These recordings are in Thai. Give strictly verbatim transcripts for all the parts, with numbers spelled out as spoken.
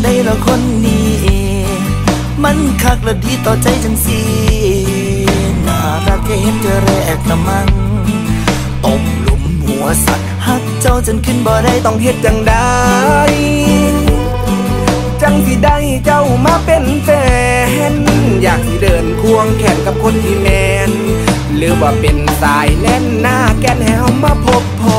ได้ละคนนี้มันคักและดีต่อใจจังสิน่ารักแค่เห็นเธอแรกละมังตกหลุมหัวสัตว์หักเจ้าจนขึ้นบ่ได้ต้องเฮ็ดจังได้จังสิได้เจ้ามาเป็นแฟนอยากสิเดินควงแขนกับคนที่แมนหรือว่าเป็นสายแน่นหน้าแกนแหวมาพบพอ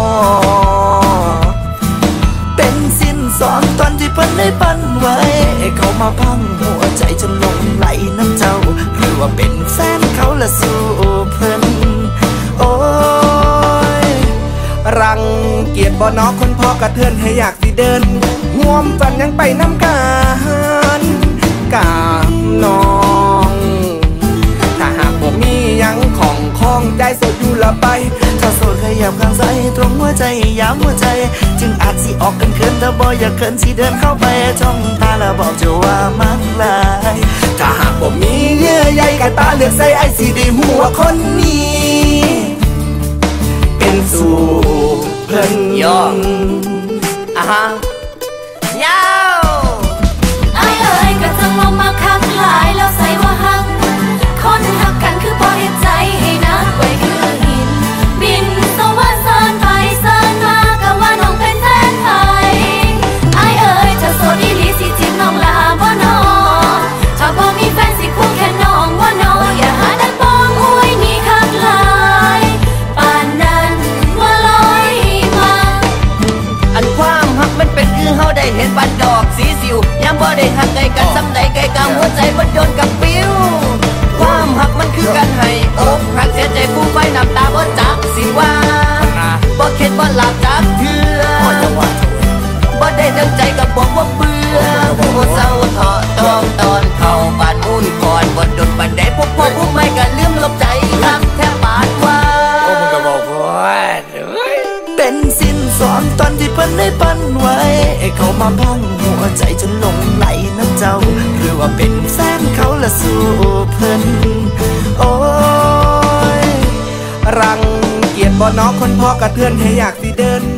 เป็นสิ้นสองตอนที่เพิ่นได้ปั้นไว้เขามาพังหัวใจจนหลงไหลน้ำเจ้าหรือว่าเป็นแฟนเขาละสู้เพิ่นโอ้ยรังเกียจบ่นอคนพอกระเทือนให้อยากสิเดินห่วมฝันยังไปน้ำกันกับน้องถ้าหากบ่มียังของของใจโสดอยู่ละไปถ้าโสดขยับข้างซ้ายตรงหัวใจย้ำหัวใจจึงอาจสิออกกันเขินถ้าบ่อยากเขินสิเดินเข้าไปจ้องตาแล้วบอกเจ้าว่ามักลายถ้าหากบ่มีเยื่อใยกับตาเลือกใส่ไอซีดีหัวคนนี้เป็นสู่เพิ่นยอมอ่ะฮะยาวไอ้เอ๋ยก็จังมองมาคักหลายแล้วใส่ว่าหักคนหักกันคือบ่เห็นใจให้นักไว้คือหินบินสว่าเซินไปเซินมาก็ว่าน้องเป็นแฟนใครไอ้เอ๋ยจะโสดอีหลีสิจีบน้องลาบ่น้อถ้าบ่มีแฟนสิคู่แค่น้องบ่น้ออย่าหาดันปองอุ้ยนี่คักหลายปานนั้นว่าลอยมาอันความหักมันเป็นคือเฮาได้เห็นบันดอกสีสิวยังบ่ได้หักไกลกันซ้ำใดไกลกลางหัวใจบ่โดนกับปิ้วความหักมันคือการให้อกหักเสียใจผู้ไฟน้ำตาบ่จักสิว่าบ่เข็ดบ่หลับจักเถื่อบ่ได้ดังใจก็บอกว่าเบื่อบ่เศร้าท้อต้องตอนเข้าบ้านมุ่นก่อนบ่โดนปานใดพวกพ่อผู้ไม่ก็ลืมลบใจหักแทบบาดว่าโอ้มันก็บอกว่าเป็นสิ้นสองตอนที่เพิ่นได้ปั้นไว้เขามาพังหัวใจจนหลงไหลน้ำเจ้าหรือว่าเป็นแฟนเขาละสู้เพิ่นโอ้ยรังเกียจบ่นอคนพอกระเทือนให้อยากสิเดิน